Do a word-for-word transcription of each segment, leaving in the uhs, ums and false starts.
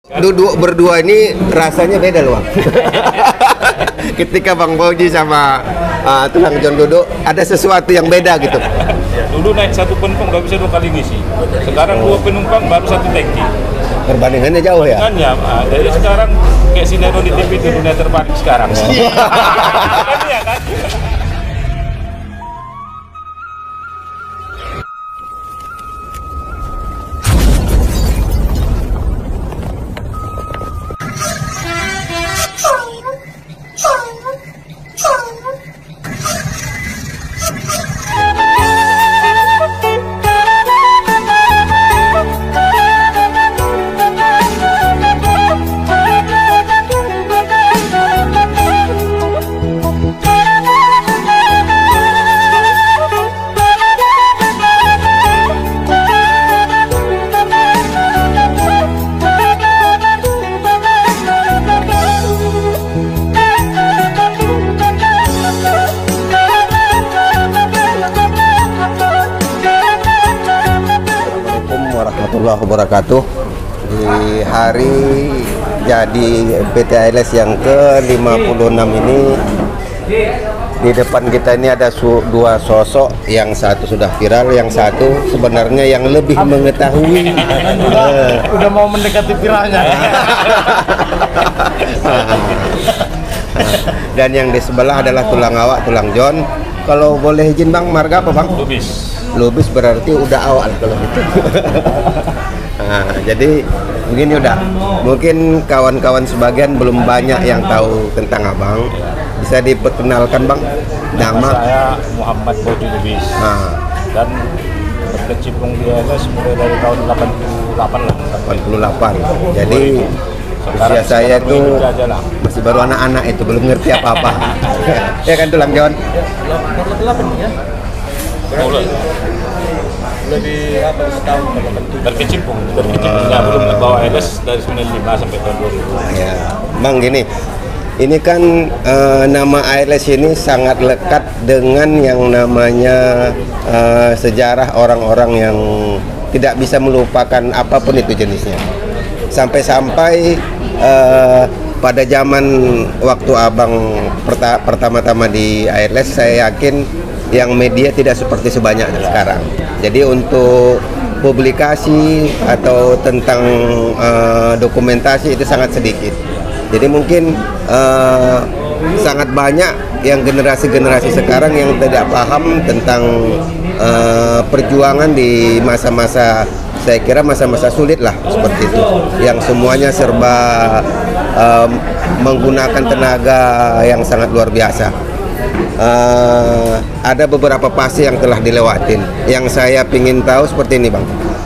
Duduk berdua ini rasanya beda loh, Bang. Ketika Bang Boji sama uh, Tulang John duduk, ada sesuatu yang beda gitu. Dulu naik satu penumpang nggak bisa dua kali ngisi. Sekarang dua penumpang baru satu tangki. Perbandingannya jauh ya? Kan ya, nah, jadi sekarang kayak sinetron di T V itu dunia terbalik sekarang. Iya kan? Warahmatullahi wabarakatuh. Di hari jadi P T A I R S yang ke lima puluh enam ini, di depan kita ini ada su dua sosok, yang satu sudah viral, yang satu sebenarnya yang lebih mengetahui. udah, udah mau mendekati viralnya. Dan yang di sebelah adalah Tulang Awak, Tulang John. Kalau boleh izin Bang, marga apa Bang? Lubis. Lubis berarti udah awal kalau gitu. Nah, jadi begini udah. Mungkin kawan-kawan sebagian belum banyak yang tahu tentang Abang. Bisa diperkenalkan Bang? Nama? Saya Muhammad Boji Lubis. Nah. Dan berkecimpung di I R S mulai dari tahun delapan puluh delapan lah. delapan puluh delapan. Jadi usia saya itu masih baru anak-anak, itu belum ngerti apa-apa. Ya kan Tulang John? delapan ya. Mulai Lebih apa setahun berkecimpung, berkecimpung ya, belum bawa I R S dari sembilan puluh lima sampai tahun dua ribu. Ya, Bang gini. Ini kan uh, nama I R S ini sangat lekat dengan yang namanya uh, sejarah orang-orang yang tidak bisa melupakan apapun itu jenisnya. Sampai-sampai uh, pada zaman waktu Abang perta pertama-tama di I R S, saya yakin yang media tidak seperti sebanyak sekarang. Jadi untuk publikasi atau tentang uh, dokumentasi itu sangat sedikit. Jadi mungkin uh, sangat banyak yang generasi-generasi sekarang yang tidak paham tentang uh, perjuangan di masa-masa, saya kira masa-masa sulit lah seperti itu, yang semuanya serba uh, menggunakan tenaga yang sangat luar biasa. Uh, ada beberapa fase yang telah dilewatin. Yang saya ingin tahu seperti ini Bang,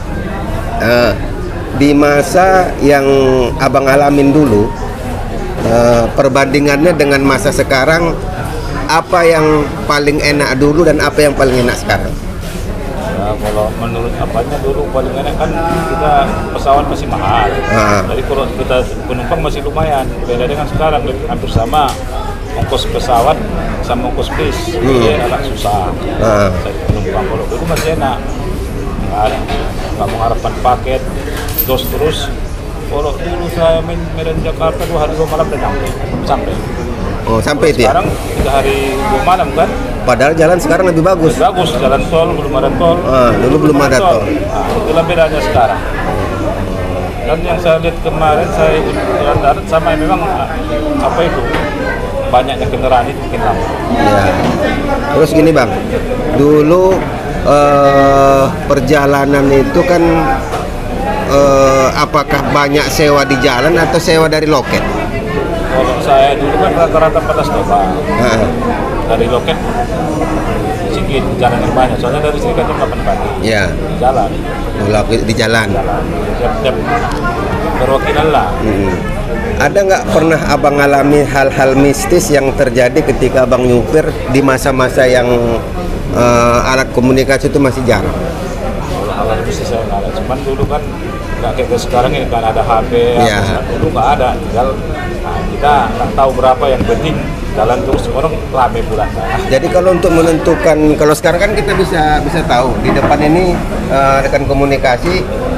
uh, di masa yang Abang alamin dulu, uh, perbandingannya dengan masa sekarang, apa yang paling enak dulu dan apa yang paling enak sekarang? Ya, kalau menurut apanya dulu paling enak kan kita pesawat masih mahal. Uh. Jadi kalau kita penumpang masih lumayan. Beda dengan sekarang, hampir sama. Ongkos pesawat sama ongkos bis, hmm. Jadi agak susah. Uh. Saya penumpang kalau dulu masih enak, nggak ada, nggak mengharapkan paket, dos terus. Kalau dulu saya main Medan Jakarta dua hari dua malam dan sampai. sampai. Oh sampai itu ya? Sekarang tiga hari dua malam kan? Padahal jalan sekarang lebih bagus. Lebih bagus, jalan tol belum ada tol. Uh, dulu belum ada tol. tol. Nah, itulah bedanya sekarang. Dan yang saya lihat kemarin, saya jalan darat sama memang apa itu? Banyaknya kendaraan itu bikin lama. Ya. Terus gini Bang, dulu uh, perjalanan itu kan uh, apakah banyak sewa di jalan atau sewa dari loket? Kalau saya dulu kan rata-rata pada stopa. Nah. Dari loket sedikit jalan yang banyak, soalnya dari sini kan jam delapan pagi. Ya. Di jalan. Di jalan. Tiap-tiap perwakilan lah. Hmm. Ada nggak pernah Abang alami hal-hal mistis yang terjadi ketika Abang nyupir di masa-masa yang uh, alat komunikasi itu masih jarang? Kalau alat mistis saya nggak ada, cuman dulu kan nggak kayak sekarang ini kan ada H P, ya. Dulu nggak ada, tinggal nah, kita nggak tahu berapa, yang penting jalan terus, orang rame pulang. Jadi kalau untuk menentukan, kalau sekarang kan kita bisa bisa tahu di depan ini uh, rekan komunikasi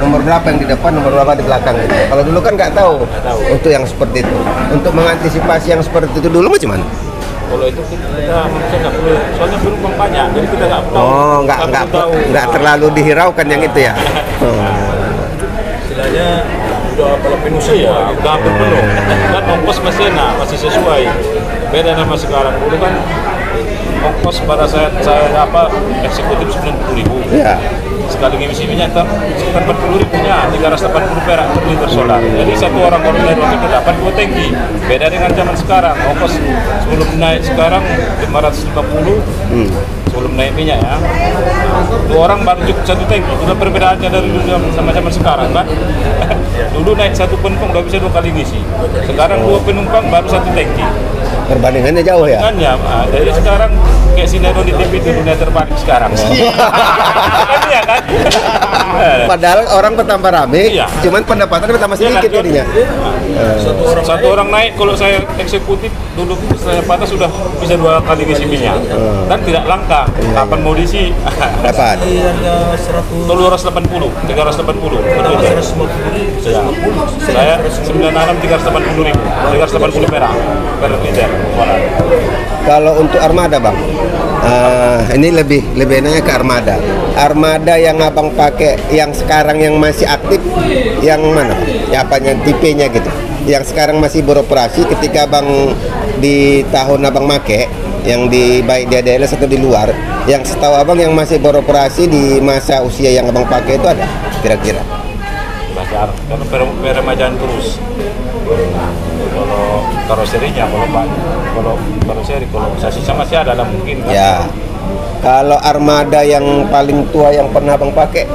nomor berapa yang di depan, nomor berapa di belakang gitu. Kalau dulu kan nggak tahu, tahu untuk yang seperti itu. Untuk mengantisipasi yang seperti itu dulu macam mana? Kalau itu kita manusia nggak perlu, soalnya penumpang banyak, jadi kita nggak tahu. Oh, nggak nggak nggak terlalu dihiraukan yang itu ya. Oh. Istilahnya udah kalau penuh Iya, semua. udah hampir penuh. Dan ongkos masih enak, masih sesuai. Beda sama sekarang. Dulu kan ongkos pada saya saya apa eksekutif sembilan puluh ribu. Iya. Sekali ngisi minyak tak sekitar empat puluh ribunya, tiga ratus delapan puluh perak per liter solar. Jadi satu orang ordiner itu dapat dua tangki. Beda dengan zaman sekarang, ongkos sebelum naik sekarang lima ratus lima puluh. Hmm. Sebelum naik minyak ya, dua orang baru cukup satu tangki. Itu perbedaannya dari dulu sama zaman sekarang kan. Dulu naik satu penumpang udah bisa dua kali ngisi. Sekarang dua penumpang baru satu tangki. Perbandingannya jauh ya? Kan ya, nah, dari sekarang kayak sinetron di T V itu dunia terbalik sekarang. Kan iya kan? Padahal orang bertambah rame, Iya. cuman pendapatannya bertambah sedikit Iya kan? jadinya. Satu orang Satu orang naik, kalau saya eksekutif dulu saya patah sudah bisa dua kali ngisi minyak. Dan tidak langka. Kapan mau diisi? Dapat. di harga seratus dua ratus delapan puluh, tiga ratus delapan puluh. seratus lima puluh. Ya. Saya sembilan puluh enam, tiga ratus delapan puluh ribu, tiga ratus delapan puluh perak per liter. Kalau untuk armada bang, uh, ini lebih lebih enaknya ke armada. Armada yang abang pakai, yang sekarang yang masih aktif, yang mana? Ya apanya tipenya gitu? Yang sekarang masih beroperasi ketika abang di tahun abang make, yang di baik di A D L S atau di luar, yang setahu abang yang masih beroperasi di masa usia yang abang pakai itu ada kira-kira? Belajar, karena per- peremajaan terus. Kalau karoserinya, kalau pak, kalau karoseri, kalau sasisnya masih ada lah mungkin. Kan? Ya. Kalau armada yang paling tua yang pernah abang pakai?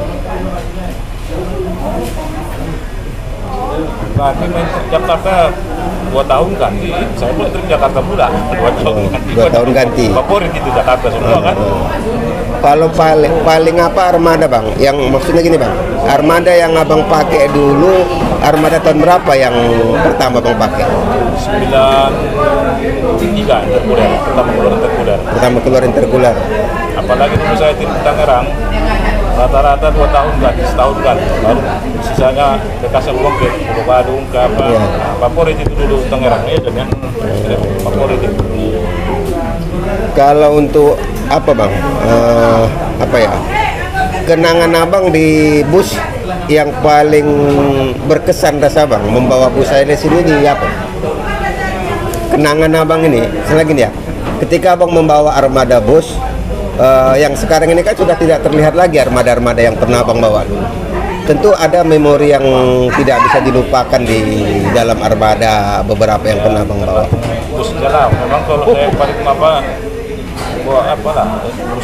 Kami main truk Jakarta dua tahun ganti. Saya pun truk Jakarta pula dua tahun Oh, ganti. dua tahun ganti. Favorit itu Jakarta semua kan. Kalau paling paling apa armada bang? Yang maksudnya gini bang, armada yang abang pakai dulu, armada tahun berapa yang pertama abang pakai? Sembilan tiga interkuler, pertama keluar interkuler. Pertama keluar interkuler. Apalagi dulu saya di Tangerang, rata-rata dua tahun ganti, setahun ganti. Baru sisanya bekasnya uang ke Pulau Badung, ke apa. Iya. Nah, favorit itu dulu Tangerang ya, dan ya. Favorit itu. Kalau untuk apa bang? Eh, apa ya? Kenangan abang di bus yang paling berkesan rasa bang membawa bus Ailes ini di apa? Kenangan abang ini, selagi ini ya. Ketika abang membawa armada bus, eh, yang sekarang ini kan sudah tidak terlihat lagi armada-armada yang pernah abang bawa dulu. Tentu ada memori yang tidak bisa dilupakan di dalam armada beberapa yang pernah abang bawa. Bus jalan, memang kalau saya paling apa, bawa apa lah, bus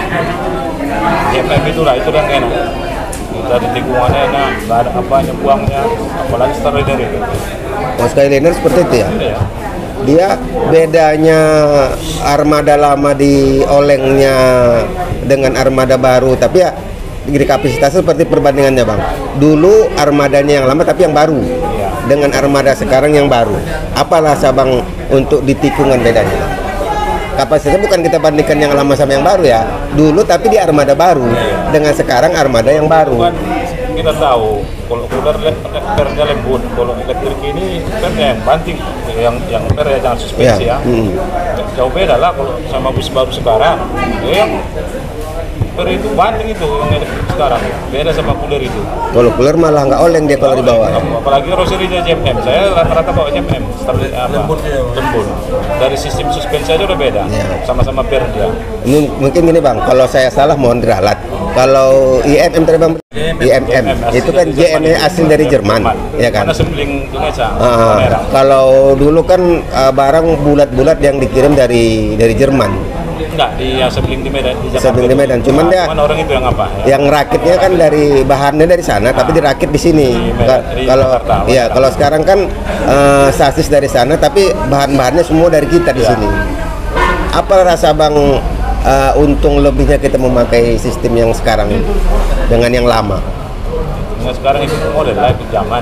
J M M itu lah, itu yang enak. Dari lingkungannya enak, nggak ada apanya buangnya, apalagi Starliner itu. Oh, Skyliner seperti itu ya? Iya. Dia bedanya armada lama di olengnya dengan armada baru, tapi ya di kapasitas seperti perbandingannya bang. Dulu armadanya yang lama tapi yang baru, dengan armada sekarang yang baru. Apa rasa bang untuk di tikungan bedanya? Kapasitasnya bukan kita bandingkan yang lama sama yang baru ya. Dulu tapi di armada baru, dengan sekarang armada yang baru. Kan kita tahu kalau kuda pernya lembut, kalau elektrik ini pernya yang banting, yang yang per ya jangan suspensi Ya, ya. hmm. Jauh beda lah kalau sama bus baru sekarang. Ya, yang per itu banting itu yang elektrik sekarang, beda sama kuda itu. Kalau cooler malah nggak oleng dia kalau dibawa. Apalagi roserinya J M M, saya rata-rata bawa J M M, Starliner apa? Lembut ya, Bang. Lembut. Dari sistem suspensi aja udah beda, Ya. sama-sama per dia. M- Mungkin gini bang, kalau saya salah mohon diralat. Kalau I M M tadi bang, I M M itu kan J M M asli dari Jerman, ya kan? Mana sembling Indonesia, Ah, merah. kalau dulu kan uh, barang bulat-bulat yang dikirim dari dari Jerman, Enggak, di yang sembling di Medan, di Jakarta. Sembling di itu. Medan. Cuman Nah, dia- cuman orang itu yang apa? Ya? yang rakitnya kan dari bahannya dari sana, tapi dirakit di sini. Di Medan, Ka- di Kalau Jakarta, iya, Medan. kalau sekarang kan uh, sasis dari sana, tapi bahan-bahannya semua dari kita di Iya. sini. Apa rasa bang uh, untung lebihnya kita memakai sistem yang sekarang ini dengan yang lama? Nah, sekarang ikut model lah, ikut zaman.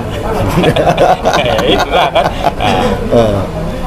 Ya, itulah kan. Nah, Uh.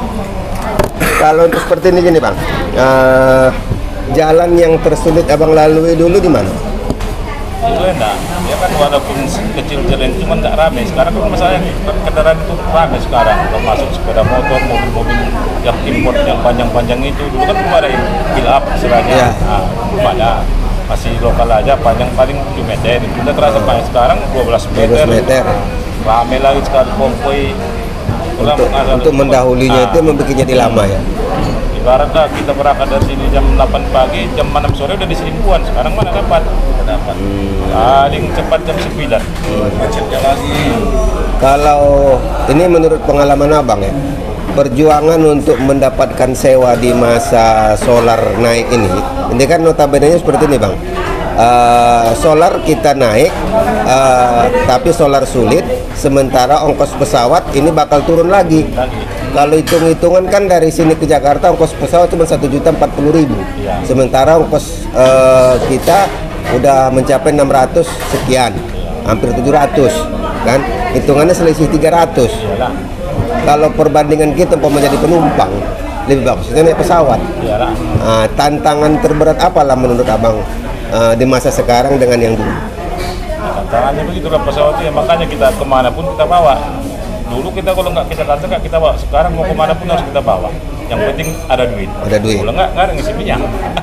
Kalau untuk seperti ini gini bang, uh, jalan yang tersulit abang lalui dulu di mana? Dulu enak, ya kan walaupun kecil jalan cuma nggak rame. Sekarang kan masalahnya kendaraan itu rame sekarang, termasuk sepeda motor, mobil-mobil yang import yang panjang-panjang itu. Dulu kan cuma ada yang fill up istilahnya, Ya. nah, pada masih lokal aja, panjang paling tujuh meter. Kita terasa panjang sekarang dua belas meter. dua belas meter. Rame lagi sekali konvoy. Untuk, untuk mendahulinya itu membuat jadi lama ya. Ibaratnya kita berangkat dari sini jam delapan pagi, jam enam sore udah di Seribuan. Sekarang mana dapat? Tidak dapat. Paling cepat jam sembilan. Macetnya lagi. Kalau ini menurut pengalaman abang ya, perjuangan untuk mendapatkan sewa di masa solar naik ini, ini kan notabene seperti ini bang. Uh, solar kita naik, uh, tapi solar sulit. Sementara ongkos pesawat ini bakal turun lagi. Kalau hitung-hitungan kan dari sini ke Jakarta ongkos pesawat cuma satu juta empat puluh ribu. Ya. Sementara ongkos uh, kita udah mencapai enam ratus sekian, hampir tujuh ratus, kan? Hitungannya selisih tiga ratus. Iyalah. Kalau perbandingan kita mau menjadi penumpang, lebih bagus kita naik pesawat. Iyalah. Uh, tantangan terberat apalah menurut abang uh, di masa sekarang dengan yang dulu? Tantangannya begitulah pesawat itu ya, makanya kita kemana pun kita bawa. Dulu kita kalau nggak kita kata nggak kita bawa, sekarang mau kemana pun harus kita bawa. Yang penting ada duit. Ada duit. Kalau nggak nggak ada ngisi minyak.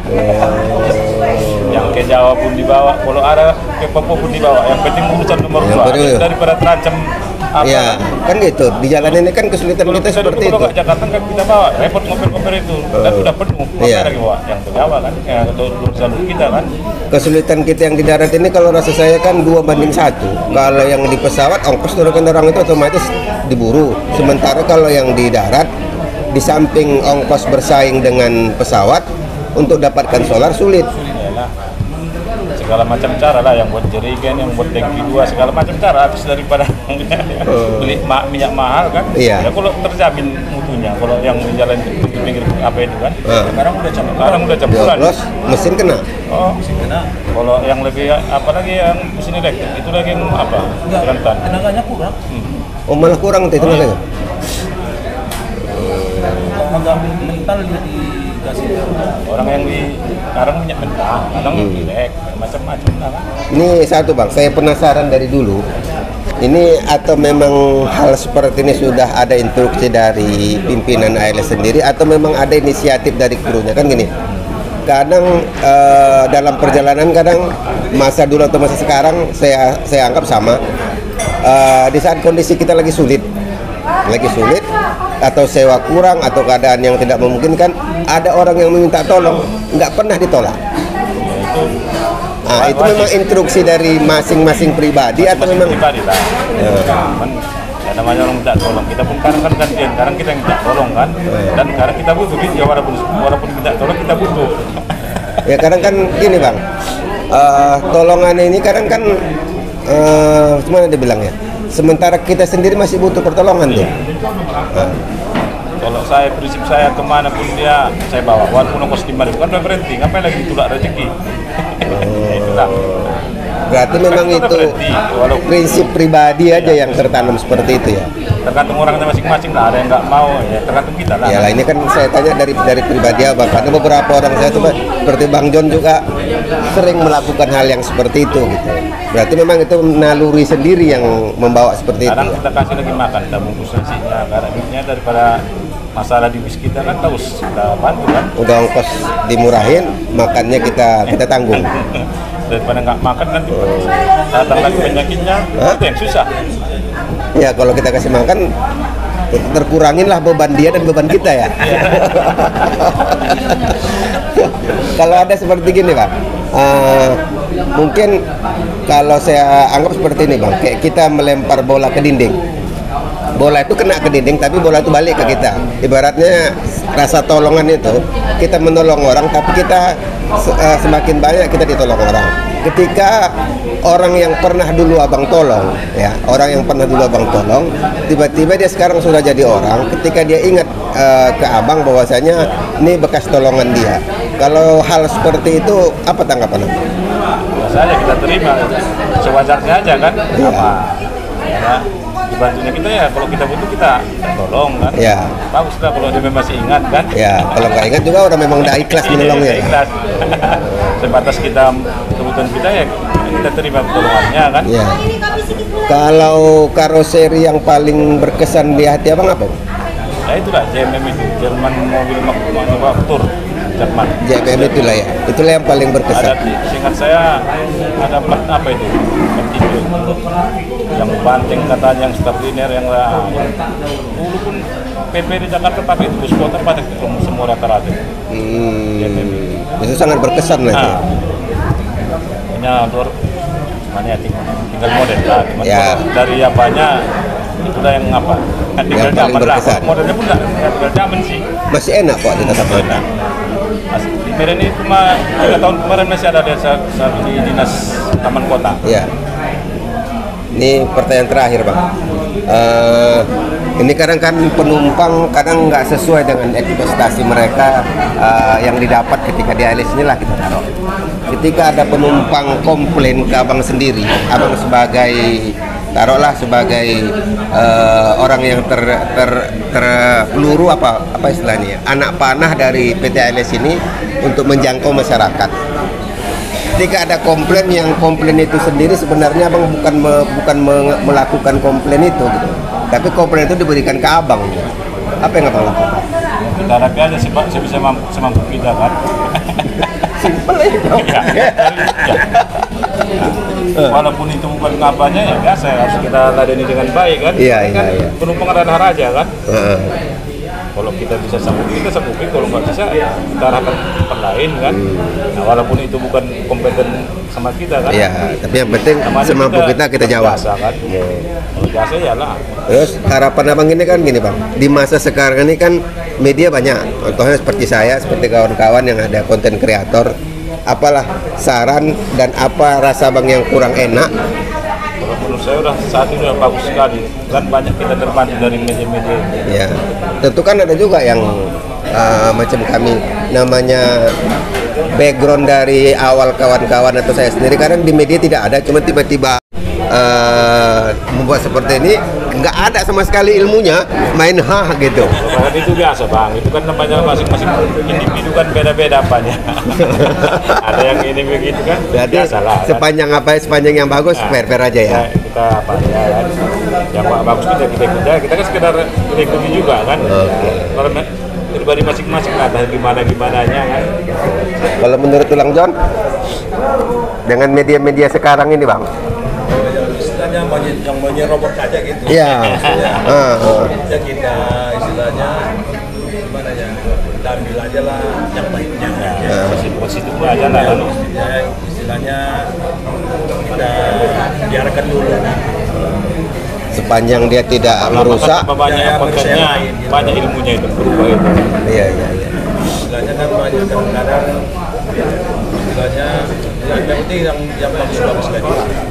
Yang ke Jawa pun dibawa, kalau ada ke Papua pun dibawa. Yang penting urusan nomor Yang dua penting- daripada terancam apa. Ya, kan gitu. Di jalan ini kan kesulitan Kalau kita kita seperti dulu itu. kalau nggak Jakarta nggak kita bawa, repot ngoper-ngoper itu. Kan udah penuh, Iya. mana lagi bawa? Yang ke Jawa kan, yang ke urusan kita kan. Kesulitan kita yang di darat ini kalau rasa saya kan dua banding satu. Kalau yang di pesawat ongkos turunkan orang itu otomatis diburu. Sementara kalau yang di darat, di samping ongkos bersaing dengan pesawat untuk dapatkan solar sulit. Iyalah. Segala macam cara lah, yang buat jerigen, yang buat tangki dua, segala macam cara habis daripada beli ma minyak mahal kan. Iya. Ya kalau terjamin mutunya, kalau yang di jalan di pinggir apa itu kan. Ah. Sekarang udah campuran. Sekarang udah campuran. Dioplos, mesin kena. Oh, mesin kena. Kalau yang lebih apa lagi yang mesin elektrik itu lagi yang apa? Rentan. Tenaganya kurang. Oh malah kurang tuh tenaganya. Tenaga mental dikasih. Orang yang di sekarang minyak mentah, kadang Hmm. jelek, macam-macam lah kan. Ini satu bang, saya penasaran dari dulu. Ini atau memang hal seperti ini sudah ada instruksi dari pimpinan A L S sendiri atau memang ada inisiatif dari krunya kan gini. Kadang eh, dalam perjalanan kadang masa dulu atau masa sekarang saya saya anggap sama. Eh, di saat kondisi kita lagi sulit, lagi sulit atau sewa kurang atau keadaan yang tidak memungkinkan, ada orang yang meminta tolong, nggak pernah ditolak. Itu Nah, itu memang instruksi dari masing-masing pribadi atau masih memang pribadi lah. Kan ya namanya orang minta tolong, kita pun kadang kan gantian, kadang kita yang minta tolong kan, dan kadang kita butuh ya walaupun walaupun minta tolong kita butuh. ya kadang kan gini bang, eh, tolongan ini kadang kan eh, gimana dia bilang ya, sementara kita sendiri masih butuh pertolongan tuh. Nah, Kalau saya prinsip saya kemana pun dia saya bawa, walaupun ongkos lima ribu kan udah berhenti, ngapain lagi ditolak rezeki? Ya itulah. berarti memang Kan udah itu berhenti, walaupun prinsip pribadi aja yang tertanam seperti itu ya. tergantung orangnya masing-masing lah, ada yang nggak mau ya tergantung kita lah. Ya lah ini kan saya tanya dari dari pribadi abang, karena beberapa orang saya tuh seperti Bang John juga sering melakukan hal yang seperti itu gitu. Berarti memang itu naluri sendiri yang membawa seperti itu. Kadang Ya? kita kasih lagi makan, kita bungkus nasinya, karena duitnya daripada masalah di bis kita kan terus kita bantu kan. Udah ongkos dimurahin, makannya kita kita tanggung. Daripada nggak makan nanti datang lagi penyakitnya, Hah? itu yang susah. Ya kalau kita kasih makan terkurangin lah beban dia dan beban kita ya. Kalau ada seperti gini bang, uh, mungkin kalau saya anggap seperti ini bang, kayak kita melempar bola ke dinding. Bola itu kena ke dinding, tapi bola itu balik ke kita. Ibaratnya rasa tolongan itu, kita menolong orang, tapi kita uh, semakin banyak kita ditolong orang. Ketika orang yang pernah dulu abang tolong, ya orang yang pernah dulu abang tolong, tiba-tiba dia sekarang sudah jadi orang. Ketika dia ingat uh, ke abang bahwasanya ini bekas tolongan dia. Kalau hal seperti itu, apa tanggapan abang? Biasa aja kita terima, sewajarnya aja kan. Iya. Apa? Ya, dibantunya kita ya kalau kita butuh kita tolong kan. Ya. Bagus lah kalau dia masih ingat kan. Ya, kalau nggak ingat juga orang memang udah ikhlas menolongnya. Iya, ikhlas. Sebatas kita kebutuhan kita ya kita terima pertolongannya kan. Ya. Kalau karoseri yang paling berkesan di hati abang apa? Nah itulah J M M itu, Jerman Mobil Manufaktur Jerman. J M M itulah ya, itulah yang paling berkesan. Ada, seingat saya ada plat apa itu? Petitu. Yang banteng katanya, yang stabiliner, yang lain. Dulu pun P P di Jakarta pakai itu, bus kota pakai semua rata-rata. Hmm, itu sangat berkesan lah itu. Nah, hanya luar mana ya tinggal, tinggal model lah. Cuman Ya. dari apanya itulah yang apa? Kan tinggal Yang paling zaman lah. berkesan. Modelnya pun nggak nggak tinggal zaman sih. Masih enak kok di tetap enak. Di Medan ini cuma tiga tahun kemarin masih ada di, di dinas Taman Kota. Ya. Ini pertanyaan terakhir bang. Uh, ini kadang kan penumpang kadang nggak sesuai dengan ekspektasi mereka uh, yang didapat ketika di A L S inilah kita taruh. Ketika ada penumpang komplain ke abang sendiri, abang sebagai taruhlah sebagai uh, orang yang ter, ter, terpeluru apa apa istilahnya anak panah dari P T A L S ini untuk menjangkau masyarakat. Ketika ada komplain yang komplain itu sendiri sebenarnya abang bukan me, bukan me, melakukan komplain itu gitu. Tapi komplain itu diberikan ke abang. Apa yang abang lakukan? Kita harapkan aja sih Pak, sebisa mampu, semampu kita kan. Simpel aja. Ya, ya. Nah, walaupun itu bukan kampanye ya biasa harus kita ladeni dengan baik kan. Iya, kan iya, iya. Penumpang adalah raja kan. Uh, Kalau kita bisa sanggupi, kita sanggupi. Kalau nggak bisa, ya kita arahkan tempat lain kan. Nah, walaupun itu bukan kompeten sama kita kan. Iya, tapi yang penting Namanya semampu kita kita jawab. Jasa, kan. Kalau jasa ya lah. Terus harapan abang ini kan gini bang, di masa sekarang ini kan media banyak, contohnya seperti saya, seperti kawan-kawan yang ada konten kreator, apalah saran dan apa rasa bang yang kurang enak? Kalau menurut saya udah saat ini udah bagus sekali, kan banyak kita terbantu dari media-media. Ya, tentu kan ada juga yang uh, macam kami, namanya background dari awal kawan-kawan atau saya sendiri, kadang di media tidak ada, cuma tiba-tiba uh, membuat seperti ini, nggak ada sama sekali ilmunya, main ha gitu. Kan itu biasa bang, itu kan namanya masing-masing individu kan beda-beda apanya. Ada yang ini begitu kan, Berarti biasalah. sepanjang apa sepanjang yang bagus, Nah, fair-fair aja ya. Kita, kita apa ya, kan? Yang bagus kita kita ikut aja, kita kan sekedar kita ikuti juga kan. Oke. Kalau pribadi masing-masing lah, gimana gimananya kan. Kalau menurut Tulang John, dengan media-media sekarang ini bang, Istilahnya banyak yang banyak robot aja gitu. iya, uh, uh. Ya kita istilahnya gimana ya, kita ambil aja lah yang baiknya. Ya, masih positif aja lah. Ya, istilahnya, istilahnya kita biarkan dulu. Sepanjang dia tidak merusak, Apa banyak Ya, kontennya, manusia lain, gitu. banyak ilmunya itu berubah itu. iya iya iya. Istilahnya kan banyak kadang-kadang istilahnya yang penting yang yang bagus-bagus kan.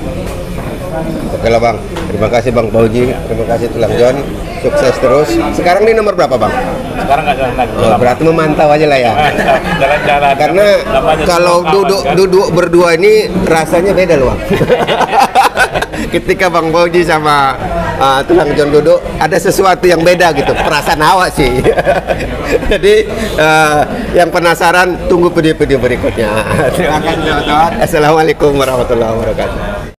Oke lah bang, terima kasih bang Fauji, terima kasih Tulang John, sukses terus. Sekarang ini nomor berapa bang? Sekarang nggak jalan lagi. Oh, berarti memantau aja lah ya. Jalan-jalan. Karena Namanya kalau semua kawan, duduk kan? duduk berdua ini rasanya beda loh bang. Ketika bang Fauji sama uh, Tulang John duduk, ada sesuatu yang beda gitu, perasaan awak sih. Jadi uh, yang penasaran tunggu video-video berikutnya. Terima kasih teman-teman. Assalamualaikum warahmatullahi wabarakatuh.